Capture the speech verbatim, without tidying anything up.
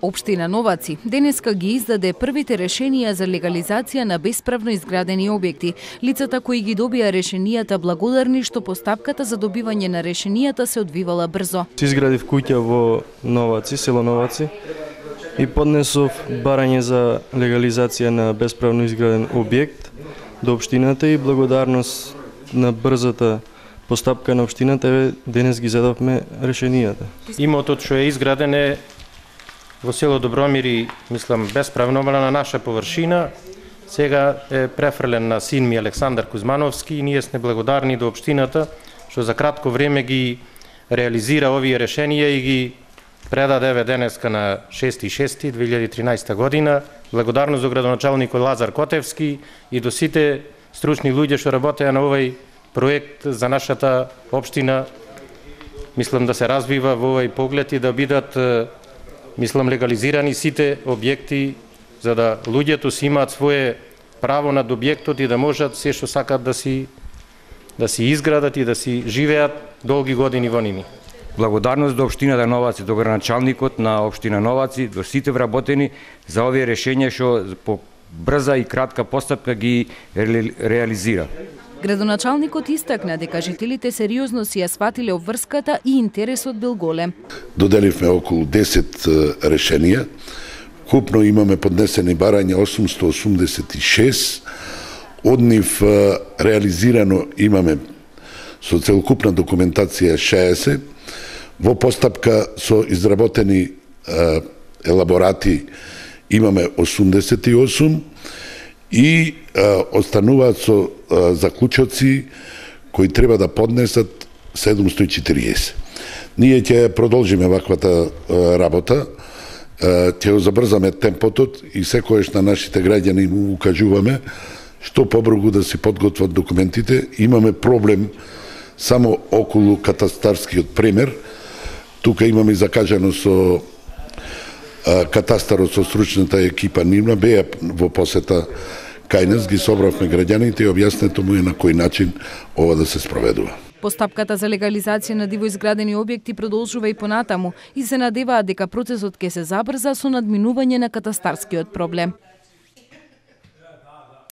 Општина Новаци денеска ги издаде првите решенија за легализација на бесправно изградени објекти. Лицата кои ги добија решенијата благодарни што постапката за добивање на решенијата се одвивала брзо. Изградив куќа во Новаци, село Новаци, и поднесов барање за легализација на бесправно изграден објект до општината и благодарност на брзата постапка на општината денес ги задавме решенијата. Имотот што е изграден е во село Добромир и, мислам, бесправно на наша површина, сега е префрлен на син ми Александар Кузмановски и ние сме благодарни до општината што за кратко време ги реализира овие решенија и ги предадеве денеска на шести јуни две илјади и тринаесета година. Благодарност до градоначалникот Лазар Котевски и до сите стручни луѓе што работеа на овој проект за нашата општина. Мислам да се развива во овој поглед и да бидат, мислам, легализирани сите објекти за да луѓето си имаат свое право над објектот и да можат се што сакат да си да си изградат и да си живеат долги години во ними. Благодарност до општината Новаци, до градоначалникот на општина Новаци, до сите вработени за овие решенија што по брза и кратка постапка ги ре, реализира. Градоначалникот истакна дека жителите сериозно си ја сватиле обврската и интересот бил голем. Доделивме околу десет решенија. Купно имаме поднесени барања осумсто осумдесет и шест. Од нив реализирано имаме со целокупна документација шеесет. Во постапка со изработени елаборати имаме осумдесет и осум и а, остануваат со а, заклучоци кои треба да поднесат седумсто и четириесет. Ние ќе продолжиме ваквата а, работа, а, ќе забрзаме темпотот и секојаш на нашите граѓани му укажуваме што побрзо да си подготват документите. Имаме проблем само околу катастарскиот премер. Тука имаме закажано со а, катастарот со стручната екипа нивна, беа во посета кај нас, ги собравме граѓаните и објаснето му е на кој начин ова да се спроведува. Постапката за легализација на диво изградени објекти продолжува и понатаму и се надеваат дека процесот ќе се забрза со надминување на катастарскиот проблем.